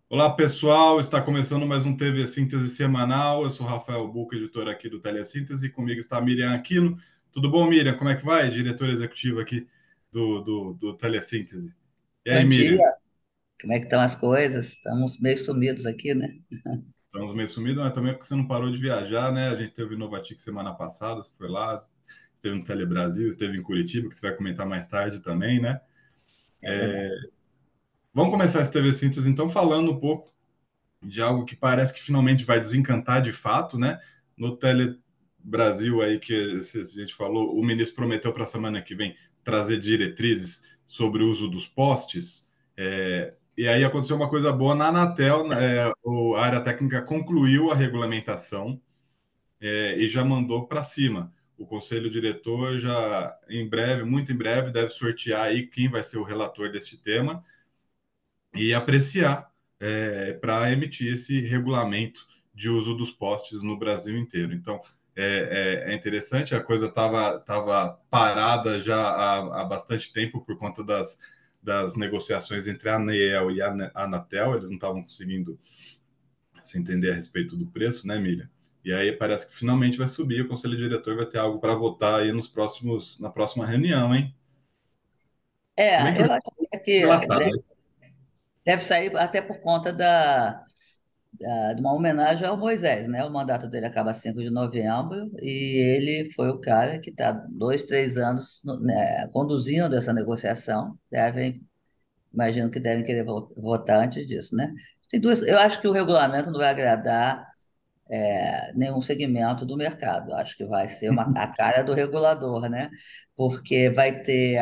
Olá, pessoal. Está começando mais um TV Síntese semanal. Eu sou Rafael Buca, editor aqui do Telesíntese. Comigo está a Miriam Aquino. Tudo bom, Miriam? Como é que vai? Diretora executiva aqui do Telesíntese. E aí, Bom dia, Miriam? como é que estão as coisas? Estamos meio sumidos aqui, né? Estamos meio sumidos, mas também porque você não parou de viajar, né? A gente teve o Novatic semana passada, você foi lá, esteve no Telebrasil, esteve em Curitiba, que você vai comentar mais tarde também, né? É verdade. Vamos começar esse TV Síntese, então, falando um pouco de algo que parece que finalmente vai desencantar de fato, né? No Tele Brasil aí que a gente falou, o ministro prometeu para a semana que vem trazer diretrizes sobre o uso dos postes. E aí aconteceu uma coisa boa na Anatel, né? A área técnica concluiu a regulamentação e já mandou para cima. O conselho diretor já em breve, muito em breve, deve sortear aí quem vai ser o relator desse tema e apreciar para emitir esse regulamento de uso dos postes no Brasil inteiro. Então, é interessante, a coisa estava parada já há bastante tempo por conta das negociações entre a ANEEL e a Anatel, eles não estavam conseguindo se entender a respeito do preço, né, Miriam? E aí parece que finalmente vai subir, o conselho diretor vai ter algo para votar aí na próxima reunião, hein? Se bem que eu Eu já acho estou que relatado. deve sair até por conta de uma homenagem ao Moisés, né? O mandato dele acaba 5 de novembro e ele foi o cara que está 2, 3 anos, né, conduzindo essa negociação. Imagino que devem querer votar antes disso, né? Eu acho que o regulamento não vai agradar nenhum segmento do mercado. Acho que vai ser a cara do regulador, né? Porque vai ter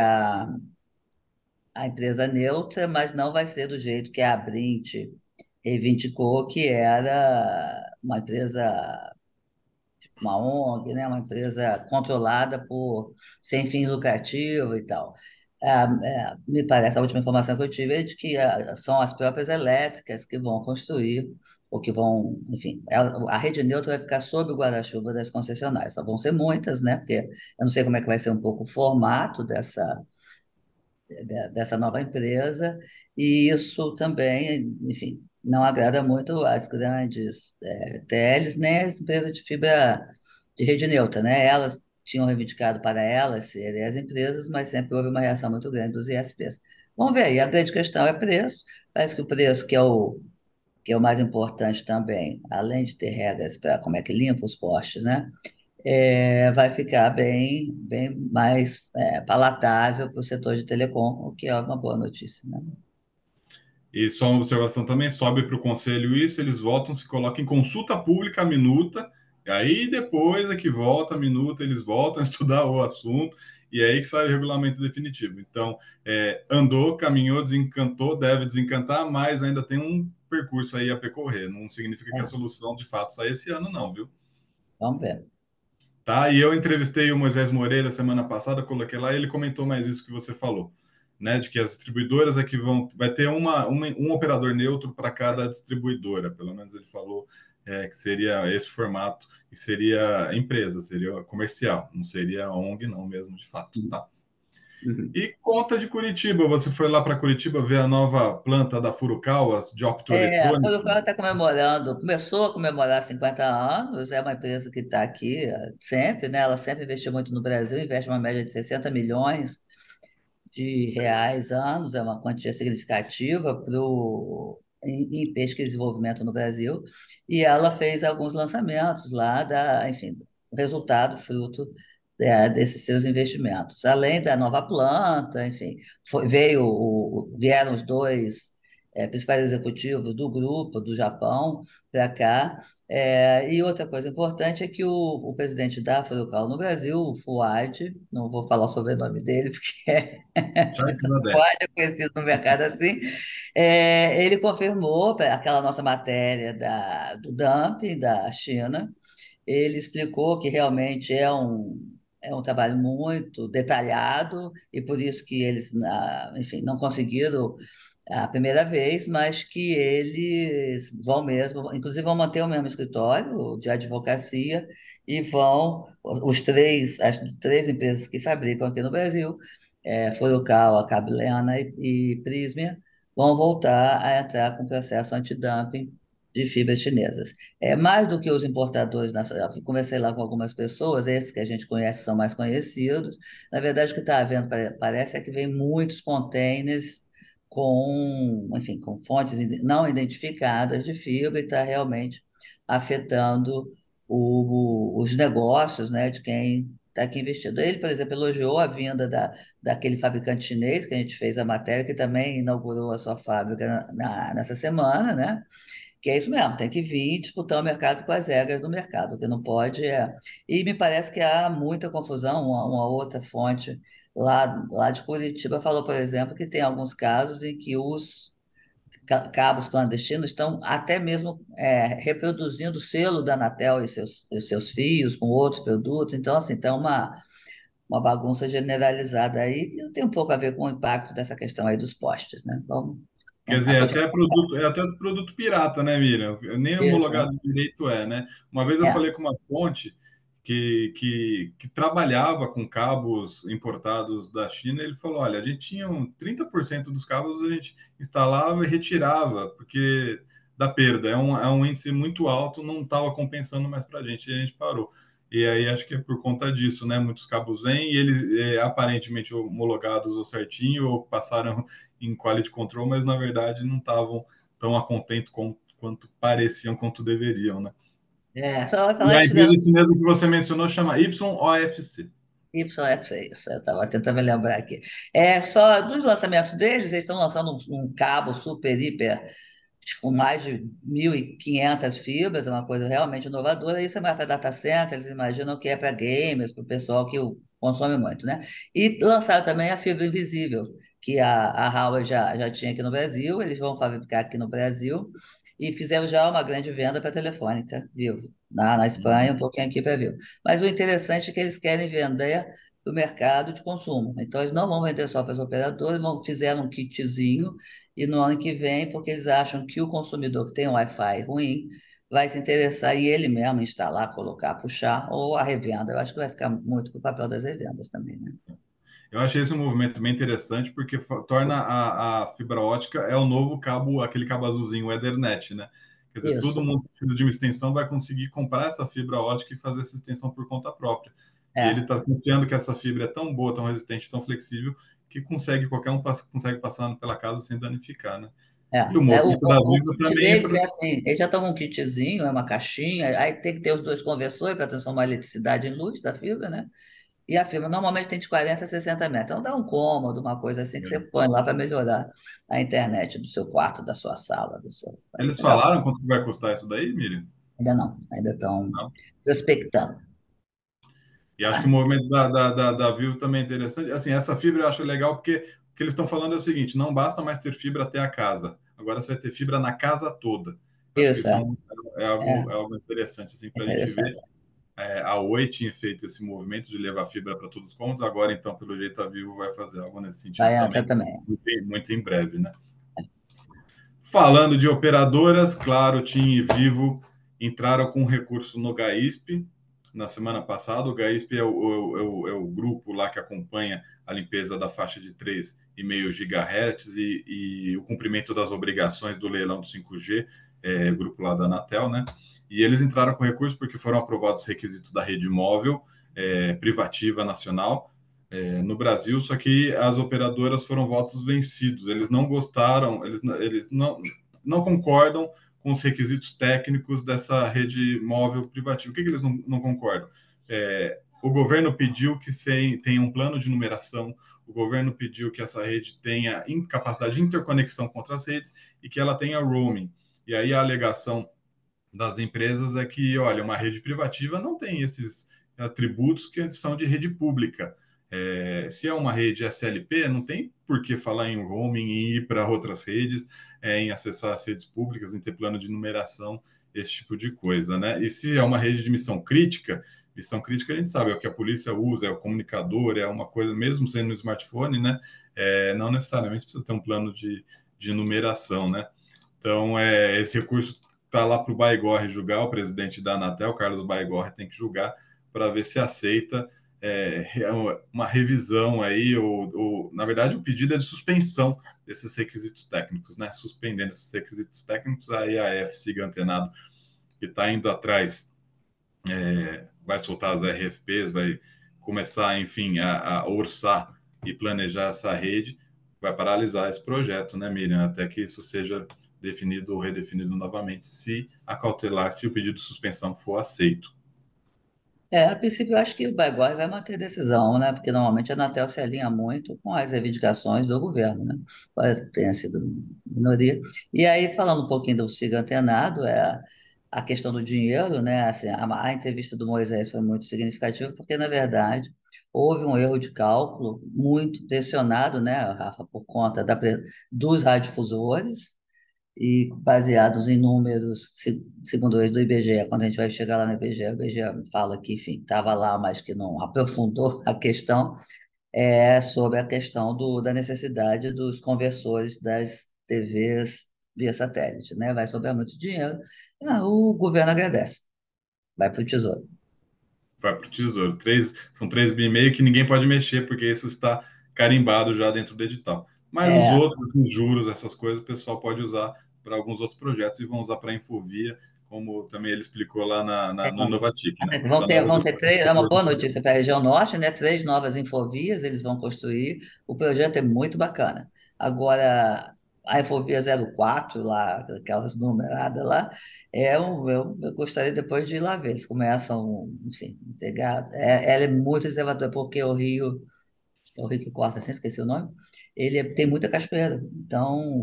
a empresa neutra, mas não vai ser do jeito que a Abrint reivindicou, que era uma empresa, uma ONG, né? Uma empresa controlada sem fins lucrativos e tal. Me parece, a última informação que eu tive é de que são as próprias elétricas que vão construir, ou que vão, enfim, a rede neutra vai ficar sob o guarda-chuva das concessionárias. Só vão ser muitas, né? Porque eu não sei como é que vai ser um pouco o formato dessa nova empresa, e isso também, enfim, não agrada muito às grandes teles, nem às empresas de fibra de rede neutra, né? Elas tinham reivindicado para elas serem as empresas, mas sempre houve uma reação muito grande dos ISPs. Vamos ver aí, a grande questão é preço, parece que o preço que é o mais importante também, além de ter regras para como é que limpa os postes, né? Vai ficar bem mais palatável para o setor de telecom, o que é uma boa notícia, né? E só uma observação também, sobe para o conselho isso, eles votam, se colocam em consulta pública a minuta, e aí depois é que volta a minuta, eles voltam a estudar o assunto, e é aí que sai o regulamento definitivo. Então, andou, caminhou, desencantou, deve desencantar, mas ainda tem um percurso aí a percorrer. Não significa que a É, solução de fato sai esse ano, não, viu? vamos ver. Tá? E eu entrevistei o Moisés Moreira semana passada, coloquei lá, e ele comentou mais isso que você falou, né? De que as distribuidoras aqui vai ter um operador neutro para cada distribuidora, pelo menos ele falou que seria esse formato, e seria empresa, seria comercial, não seria ONG, não mesmo, de fato, tá? Uhum. E conta de Curitiba, você foi lá para Curitiba ver a nova planta da Furukawa de A optoeletrônica? Furukawa está comemorando, começou a comemorar 50 anos, é uma empresa que está aqui sempre, né? Ela sempre investiu muito no Brasil, investe uma média de 60 milhões de reais anos, é uma quantia significativa em pesquisa e desenvolvimento no Brasil, e ela fez alguns lançamentos lá, enfim, o resultado, fruto desses seus investimentos. Além da nova planta, enfim, vieram os dois principais executivos do grupo do Japão para cá. E outra coisa importante é que o presidente da Furukawa no Brasil, o Fuad, não vou falar o sobrenome dele, porque Charles Zadek. Fuad é conhecido no mercado assim, ele confirmou aquela nossa matéria do dumping da China, ele explicou que realmente é um trabalho muito detalhado e por isso que eles, enfim, não conseguiram a primeira vez, mas que eles vão mesmo, inclusive vão manter o mesmo escritório de advocacia e as três empresas que fabricam aqui no Brasil, Furukawa, Cablena e Prysmian, vão voltar a entrar com processo antidumping de fibras chinesas. É mais do que os importadores nacionais. Conversei lá com algumas pessoas, esses que a gente conhece são mais conhecidos. Na verdade, o que está havendo parece é que vem muitos containers com, enfim, com fontes não identificadas de fibra e está realmente afetando os negócios, né, de quem está aqui investido. Ele, por exemplo, elogiou a vinda daquele fabricante chinês que a gente fez a matéria, que também inaugurou a sua fábrica nessa semana, né? Que é isso mesmo, tem que vir disputar o mercado com as regras do mercado, o que não pode é. E me parece que há muita confusão, uma outra fonte lá de Curitiba falou, por exemplo, que tem alguns casos em que os cabos clandestinos estão até mesmo reproduzindo o selo da Anatel e seus fios com outros produtos. Então, assim, está uma bagunça generalizada aí, e tem um pouco a ver com o impacto dessa questão aí dos postes, né? Quer Vamos dizer, continuar. é até produto pirata, né, Miriam? Nem Isso, né? homologado direito é, né? Uma vez eu É. falei com uma fonte que trabalhava com cabos importados da China, ele falou: olha, a gente tinha 30% dos cabos a gente instalava e retirava, porque da perda. É um índice muito alto, não estava compensando mais para a gente, e a gente parou. E aí acho que é por conta disso, né? Muitos cabos vêm e eles aparentemente homologados ou certinho, ou passaram em quality control, mas na verdade não estavam tão a contento quanto pareciam, quanto deveriam, né? Só vai E falar a de empresa chinesa que você mencionou chama YOFC. YX, é isso, eu estava tentando me lembrar aqui. É só dos lançamentos deles, eles estão lançando um cabo super, hiper, com mais de 1.500 fibras, uma coisa realmente inovadora. Isso é mais para data center, eles imaginam que é para gamers, para o pessoal que consome muito, né? E lançaram também a fibra invisível, que a Huawei já tinha aqui no Brasil, eles vão fabricar aqui no Brasil, e fizeram já uma grande venda para Telefônica, Vivo, na Espanha, um pouquinho aqui para Vivo. Mas o interessante é que eles querem vender para o mercado de consumo. Então, eles não vão vender só para as operadoras, fizeram um kitzinho e no ano que vem, porque eles acham que o consumidor que tem um Wi-Fi ruim vai se interessar e ele mesmo instalar, colocar, puxar, ou a revenda. Eu acho que vai ficar muito com o papel das revendas também, né? Eu achei esse movimento bem interessante porque torna a fibra ótica é o novo cabo, aquele cabo azulzinho, o Ethernet, né? Quer dizer, todo Isso, mundo que precisa de uma extensão vai conseguir comprar essa fibra ótica e fazer essa extensão por conta própria. E ele é, está confiando que essa fibra é tão boa, tão resistente, tão flexível, que qualquer um consegue passar pela casa sem danificar, né? E o O, movimento da o Vivo kit também é deles para. é assim, eles já estão com um kitzinho, é uma caixinha, aí tem que ter os dois conversores para transformar a eletricidade em luz da fibra, né? E a fibra normalmente tem de 40 a 60 metros. Então dá um cômodo, uma coisa assim que você põe lá para melhorar a internet do seu quarto, da sua sala, do seu. Eles Legal. falaram quanto que vai custar isso daí, Miriam? Ainda não, ainda estão Não. prospectando. E acho que o Tá? movimento da Vivo também é interessante. Assim, essa fibra eu acho legal porque o que eles estão falando é o seguinte: não basta mais ter fibra até a casa, agora você vai ter fibra na casa toda. Eu acho que Isso, isso é, é algo interessante assim, é para a gente ver. interessante. A Oi tinha feito esse movimento de levar fibra para todos os cômodos, agora, então, pelo jeito, a Vivo vai fazer algo nesse sentido Vai entrar também, também. muito em breve, né? Falando de operadoras, claro, TIM e Vivo entraram com recurso no GAISP na semana passada. O GAISP é o grupo lá que acompanha a limpeza da faixa de 3,5 GHz e o cumprimento das obrigações do leilão do 5G, grupo lá da Anatel, né? E eles entraram com recurso porque foram aprovados os requisitos da rede móvel privativa nacional no Brasil, só que as operadoras foram votos vencidos. Eles não gostaram, eles não concordam com os requisitos técnicos dessa rede móvel privativa. O que eles não concordam? O governo pediu que tenha um plano de numeração, o governo pediu que essa rede tenha capacidade de interconexão com outras redes e que ela tenha roaming. E aí a alegação das empresas é que, olha, uma rede privativa não tem esses atributos que são de rede pública. Se é uma rede SLP, não tem por que falar em roaming, em ir para outras redes, em acessar as redes públicas, em ter plano de numeração, esse tipo de coisa, né? E se é uma rede de missão crítica a gente sabe, é o que a polícia usa, é o comunicador, é uma coisa, mesmo sendo no smartphone, né? Não necessariamente precisa ter um plano de numeração, né? Então, esse recurso está lá para o Baigorre julgar, o presidente da Anatel, Carlos Baigorre, tem que julgar para ver se aceita. uma revisão aí, ou, na verdade, o pedido é de suspensão desses requisitos técnicos, né? Suspendendo esses requisitos técnicos, aí a FCIG Antenado, que está indo atrás, vai soltar as RFPs, vai começar, enfim, a orçar e planejar essa rede, vai paralisar esse projeto, né, Miriam? Até que isso seja definido ou redefinido novamente, se a cautelar, se o pedido de suspensão for aceito. A princípio, eu acho que o Baigorre vai manter decisão, né? Porque normalmente a Anatel se alinha muito com as reivindicações do governo, né? Pode ter sido minoria. E aí, falando um pouquinho do Siga Antenado, a questão do dinheiro, né? Assim, a entrevista do Moisés foi muito significativa, porque, na verdade, houve um erro de cálculo muito pressionado, né, Rafa, por conta dos radiodifusores e baseados em números, segundo eles, do IBGE. Quando a gente vai chegar lá no IBGE, o IBGE fala que, enfim, estava lá, mas que não aprofundou a questão, sobre a questão da necessidade dos conversores das TVs via satélite, né? Vai sobrar muito dinheiro, o governo agradece, vai para o Tesouro. Vai para o Tesouro. São 3,5 bi que ninguém pode mexer, porque isso está carimbado já dentro do edital. Mas os É, outros, os juros, essas coisas, o pessoal pode usar para alguns outros projetos e vão usar para a Infovia, como também ele explicou lá no Inovatic, né? Vão Para ter, novos vão ter três, é uma boa projetos. notícia para a região norte, né? Três novas infovias eles vão construir. O projeto é muito bacana. Agora, a Infovia 04 lá, aquelas numeradas lá, eu gostaria depois de ir lá ver. Eles começam, enfim, integrar. Ela é muito reservadora, porque o rio que corta, assim, esqueci o nome, tem muita cachoeira. Então,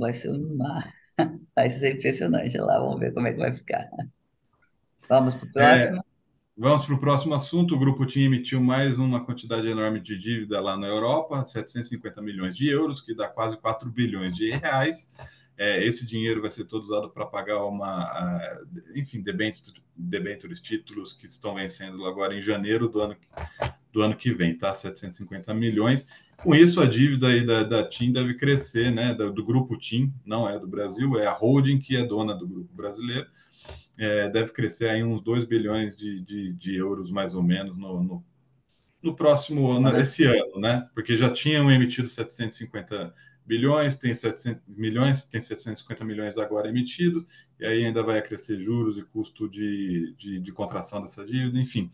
vai ser impressionante lá. Vamos ver como é que vai ficar. Vamos para o É, próximo. vamos para o próximo assunto. O Grupo TIM emitiu mais uma quantidade enorme de dívida lá na Europa, 750 milhões de euros, que dá quase 4 bilhões de reais. Esse dinheiro vai ser todo usado para pagar enfim, debêntures, títulos que estão vencendo agora em janeiro do ano que vem, tá? 750 milhões. Com isso, a dívida aí da TIM deve crescer, né? Do Grupo TIM, não é do Brasil, é a holding que é dona do grupo brasileiro, deve crescer aí uns 2 bilhões de euros, mais ou menos, no próximo ano, esse ano, né? Porque já tinham emitido 750 bilhões, tem 700 milhões, tem 750 milhões agora emitidos, e aí ainda vai crescer juros e custo de contração dessa dívida, enfim.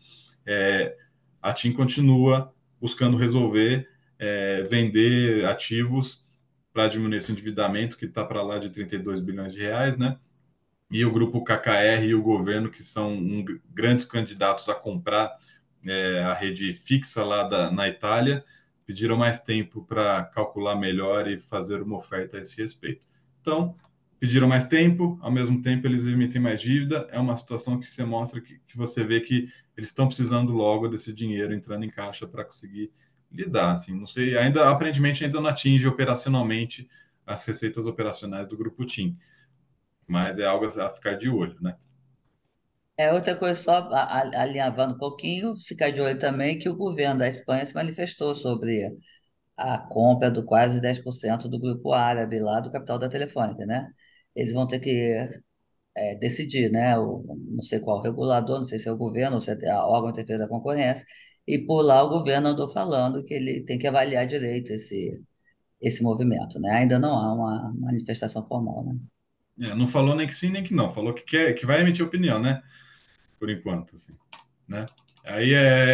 A TIM continua buscando resolver, vender ativos para diminuir esse endividamento, que está para lá de 32 bilhões de reais, né? E o grupo KKR e o governo, que são grandes candidatos a comprar a rede fixa lá na Itália, pediram mais tempo para calcular melhor e fazer uma oferta a esse respeito. Então, pediram mais tempo, ao mesmo tempo eles emitem mais dívida, é uma situação que você mostra que você vê que eles estão precisando logo desse dinheiro entrando em caixa para conseguir lidar. Assim, não sei, aparentemente ainda não atinge operacionalmente as receitas operacionais do grupo TIM, mas é algo a ficar de olho, né? Outra coisa, só alinhavando um pouquinho, ficar de olho também que o governo da Espanha se manifestou sobre a compra do quase 10% do grupo árabe lá do capital da Telefônica, né? Eles vão ter que decidir, né? Não sei qual regulador, não sei se é o governo ou se é a órgão de defesa da concorrência, e por lá o governo andou falando que ele tem que avaliar direito esse movimento, né? Ainda não há uma manifestação formal, né? Não falou nem que sim nem que não, falou que quer, que vai emitir opinião, né? Por enquanto, assim, né? Aí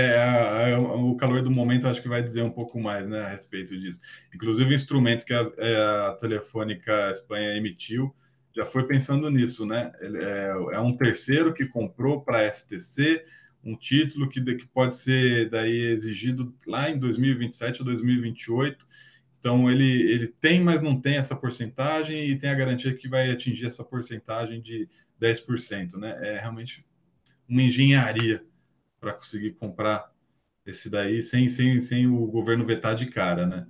o calor do momento, acho que vai dizer um pouco mais, né, a respeito disso. Inclusive, o instrumento que a Telefônica Espanha emitiu já foi pensando nisso, né? É um terceiro que comprou para a STC um título que pode ser daí exigido lá em 2027 ou 2028. Então, ele tem, mas não tem essa porcentagem e tem a garantia que vai atingir essa porcentagem de 10%, né? É realmente uma engenharia para conseguir comprar esse daí sem o governo vetar de cara, né?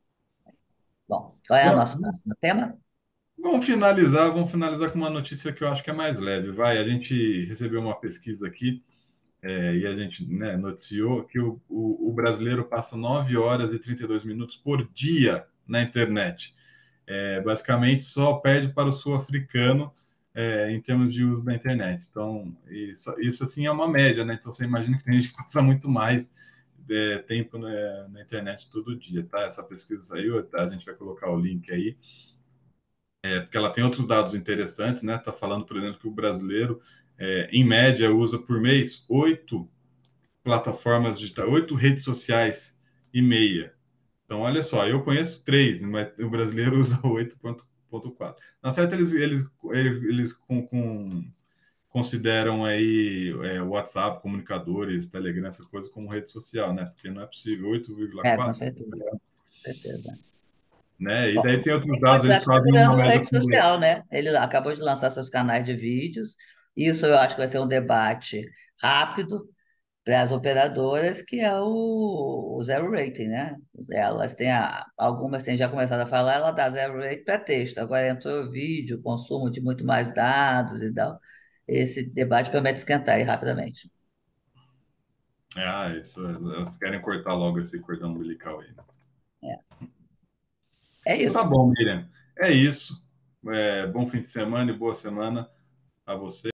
Bom, qual é o Bom, nosso próximo tema? vamos finalizar com uma notícia que eu acho que é mais leve. A gente recebeu uma pesquisa aqui, e a gente, né, noticiou que o brasileiro passa 9 horas e 32 minutos por dia na internet. Basicamente só perde para o sul-africano, em termos de uso da internet. Então, isso assim é uma média, né? Então você imagina que tem gente que passa muito mais, tempo na internet todo dia, tá? Essa pesquisa saiu, tá? A gente vai colocar o link aí, porque ela tem outros dados interessantes, né? Tá falando, por exemplo, que o brasileiro, em média, usa por mês 8 plataformas digitais, 8 redes sociais e meia. Então, olha só, eu conheço 3, mas o brasileiro usa 8,4. Na certa, eles consideram aí WhatsApp, comunicadores, Telegram, essa coisa como rede social, né? Porque não é possível, Com 8,4, certeza, com certeza. né? E Bom, daí tem outros o dados, eles WhatsApp está fazem uma virando média rede com o social, né? Ele acabou de lançar seus canais de vídeos. Isso eu acho que vai ser um debate rápido para as operadoras, que é o zero rating, né? Elas têm algumas têm já começado a falar, ela dá zero rating para texto. Agora entrou vídeo, consumo de muito mais dados e tal. Esse debate promete esquentar aí rapidamente. Isso, elas querem cortar logo esse cordão umbilical aí, né? É Então tá isso. bom, Miriam. É isso. Bom fim de semana e boa semana a você.